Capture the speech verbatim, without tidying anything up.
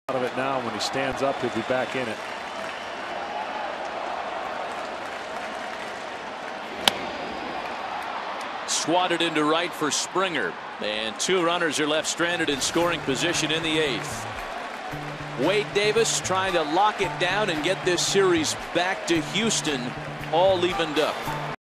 Out of it now. When he stands up, he'll be back in it. Swatted into right for Springer, and two runners are left stranded in scoring position in the eighth. Wade Davis trying to lock it down and get this series back to Houston, all evened up.